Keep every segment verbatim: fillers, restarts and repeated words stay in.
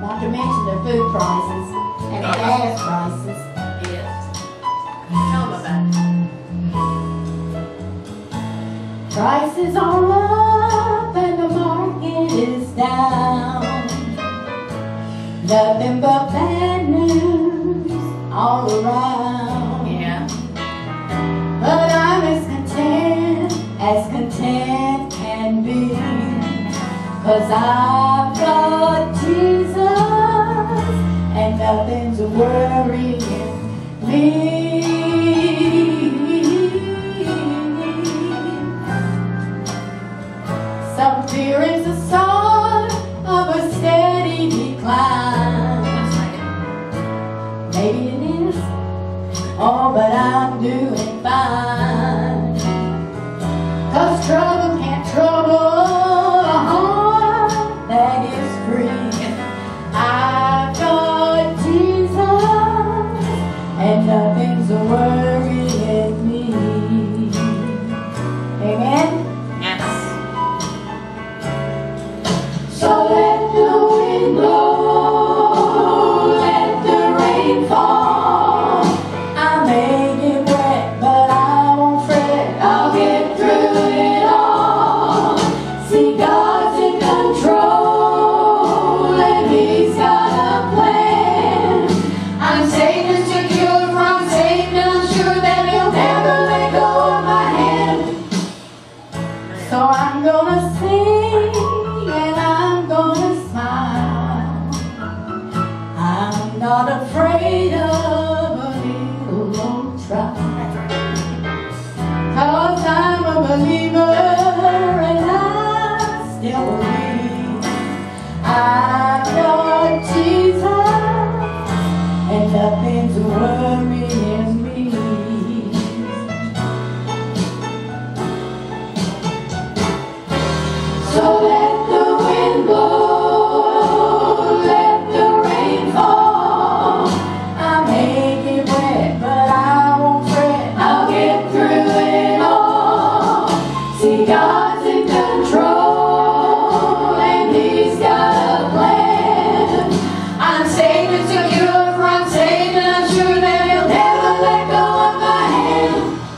Not to mention the food prices and the gas prices. Yes. Tell them about it. Prices are up and the market is down. Nothing but bad news all around. Yeah. But I'm as content as content can be, 'cause I've got Jesus and nothing's worrying me. Some fear is a sign of a steady decline. Maybe it is, oh, but I'm doing fine. 'Cause trouble can't trouble a heart that is free. I've got Jesus and nothing's worrying me. Amen? Yes. So let the wind blow, let the rain fall. I may get wet, but I won't fret. I'll get through it all. See, God's in control, and He's got a plan. I'm safe and secure from Satan. I'm sure that He'll never let go of my hand. So I'm gonna sing and I'm gonna smile. I'm not afraid of a little old trial, 'cause I'm a believer and I still believe. I've got Jesus and nothing's worrying me. So let the wind blow, let the rain fall. I may get wet, but I won't fret. I'll get through it all. See, God's in control, and He's got a plan. I'm safe and secure from Satan. I'm sure that He'll never let go of my hand.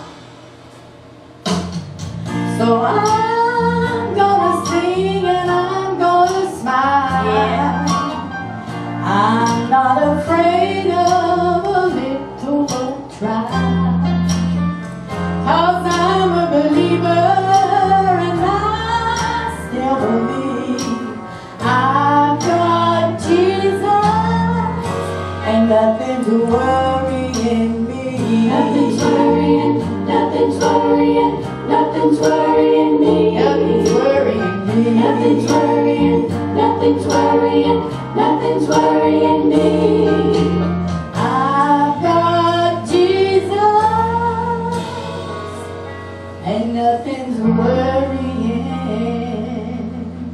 So I'm gonna sing and I'm gonna smile. I'm not afraid of a little old trial, 'cause I'm a believer and I still believe. I've got Jesus and nothing's worrying me. Nothing's worrying, nothing's worrying, nothing's worrying me. Nothing's worrying me. Nothing's worrying, nothing's worrying, nothing's worrying me. I've got Jesus and nothing's worrying.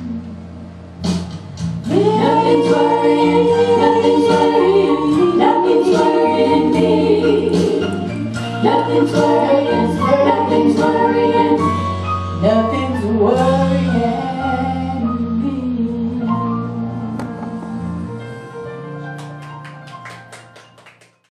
Nothing's worrying, nothing's worrying, nothing's worrying me. Nothing's worrying, nothing's worrying, nothing's worrying.